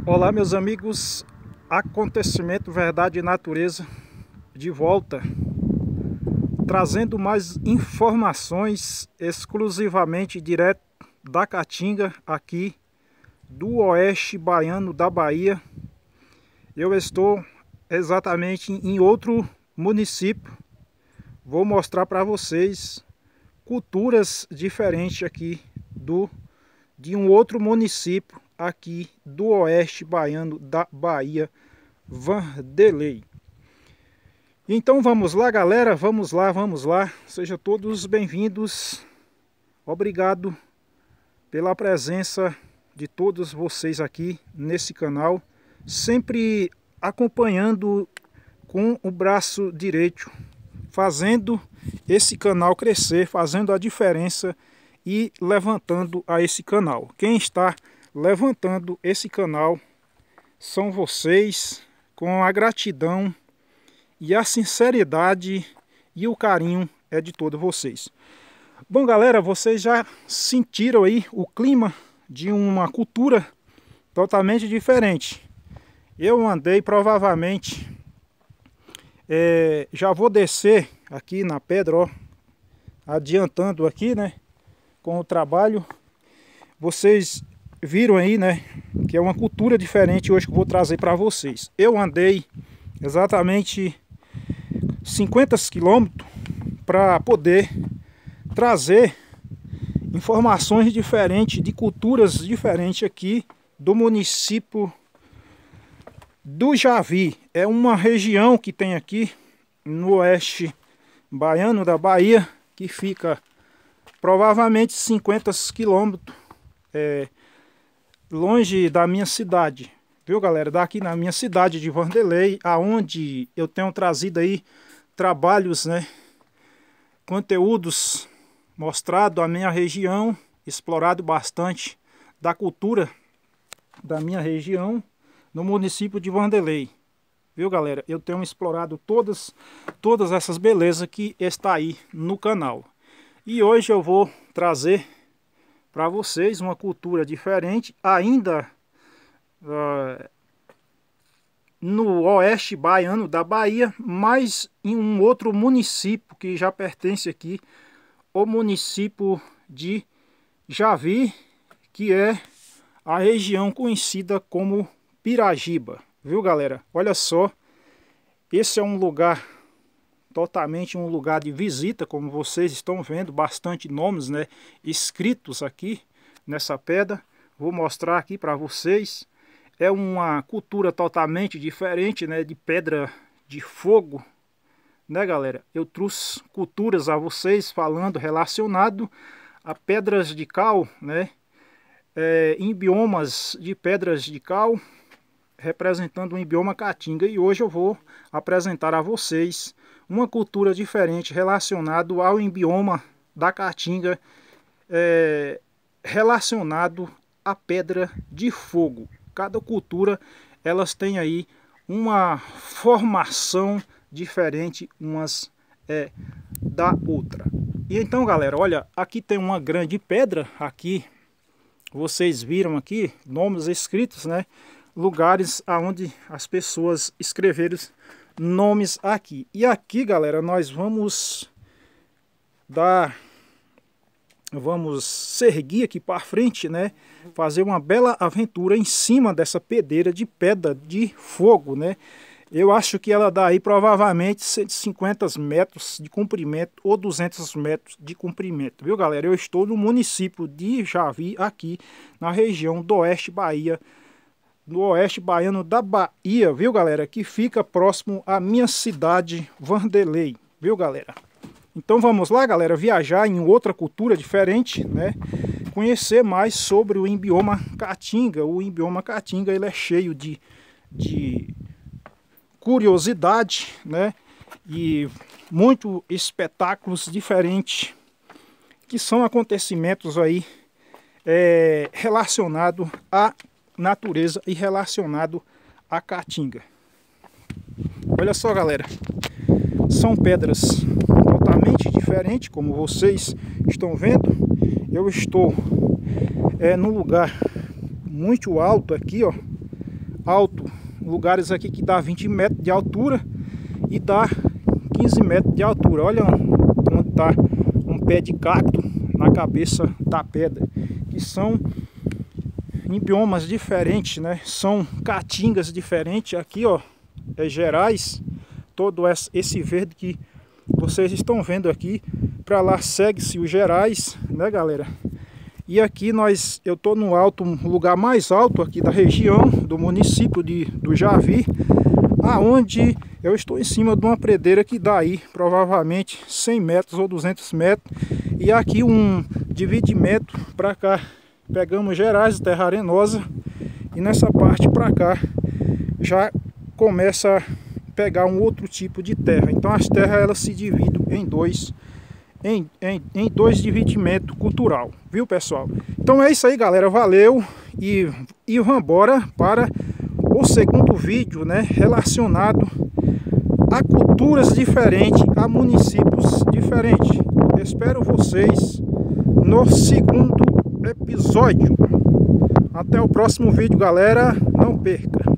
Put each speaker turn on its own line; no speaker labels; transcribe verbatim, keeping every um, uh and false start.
Olá, meus amigos, acontecimento Verdade e Natureza de volta, trazendo mais informações exclusivamente direto da Caatinga, aqui do oeste baiano da Bahia. Eu estou exatamente em outro município, vou mostrar para vocês culturas diferentes aqui do de um outro município aqui do oeste baiano da Bahia, Vanderlei. Então vamos lá, galera, vamos lá, vamos lá. Sejam todos bem-vindos. Obrigado pela presença de todos vocês aqui nesse canal, sempre acompanhando com o braço direito, fazendo esse canal crescer, fazendo a diferença e levantando a esse canal. Quem está levantando esse canal são vocês, com a gratidão e a sinceridade e o carinho é de todos vocês. Bom, galera, vocês já sentiram aí o clima de uma cultura totalmente diferente. Eu andei provavelmente, é, já vou descer aqui na pedra, ó, adiantando aqui, né, com o trabalho. Vocês viram aí, né, que é uma cultura diferente hoje que eu vou trazer para vocês. Eu andei exatamente cinquenta quilômetros para poder trazer informações diferentes, de culturas diferentes aqui do município do Javi. É uma região que tem aqui no oeste baiano da Bahia, que fica provavelmente cinquenta quilômetros é, longe da minha cidade, viu, galera? Daqui na minha cidade de Vanderlei, aonde eu tenho trazido aí trabalhos, né, conteúdos mostrado a minha região, explorado bastante da cultura da minha região no município de Vanderlei, viu, galera? Eu tenho explorado todas todas essas belezas que está aí no canal. E hoje eu vou trazer para vocês uma cultura diferente, ainda uh, no oeste baiano da Bahia, mas em um outro município que já pertence aqui, o município de Javi, que é a região conhecida como Pirajiba, viu, galera? Olha só, esse é um lugar totalmente um lugar de visita, como vocês estão vendo, bastante nomes, né, escritos aqui nessa pedra. Vou mostrar aqui para vocês. É uma cultura totalmente diferente, né, de pedra de fogo, né, galera? Eu trouxe culturas a vocês falando relacionado a pedras de cal, né, é, em biomas de pedras de cal, representando o bioma Caatinga. E hoje eu vou apresentar a vocês uma cultura diferente relacionado ao bioma da Caatinga, é, relacionado à pedra de fogo. Cada cultura, elas têm aí uma formação diferente umas é, da outra. E então, galera, olha, aqui tem uma grande pedra, aqui vocês viram aqui nomes escritos, né, lugares aonde as pessoas escreveram nomes aqui. E aqui, galera, nós vamos dar, vamos seguir aqui para frente, né? Fazer uma bela aventura em cima dessa pedreira de pedra de fogo, né? Eu acho que ela dá aí provavelmente cento e cinquenta metros de comprimento ou duzentos metros de comprimento, viu, galera? Eu estou no município de Javi, aqui na região do oeste Bahia, no oeste baiano da Bahia, viu, galera? Que fica próximo à minha cidade, Vanderlei, viu, galera? Então vamos lá, galera, viajar em outra cultura diferente, né? Conhecer mais sobre o bioma Caatinga. O bioma Caatinga, ele é cheio de, de curiosidade, né? E muitos espetáculos diferentes, que são acontecimentos aí é, relacionados a natureza e relacionado à Caatinga. Olha só, galera, são pedras totalmente diferentes, como vocês estão vendo. Eu estou é, num lugar muito alto aqui, ó, alto, lugares aqui que dá vinte metros de altura e dá quinze metros de altura. Olha onde está um pé de cacto na cabeça da pedra, que são em biomas diferentes, né? São caatingas diferentes. Aqui, ó, é Gerais, todo esse verde que vocês estão vendo aqui. Para lá segue-se o Gerais, né, galera? E aqui nós, eu tô no alto, um lugar mais alto aqui da região do município de do Javi, aonde eu estou em cima de uma predeira que dá aí provavelmente cem metros ou duzentos metros. E aqui um dividimento para cá. Pegamos Gerais, terra arenosa, e nessa parte para cá já começa a pegar um outro tipo de terra. Então as terras elas se dividem em dois em, em, em dois dividimentos cultural, viu, pessoal? Então é isso aí, galera, valeu, e, e vamos embora para o segundo vídeo, né, relacionado a culturas diferentes, a municípios diferentes. Espero vocês no segundo episódio. Até o próximo vídeo, galera. Não perca.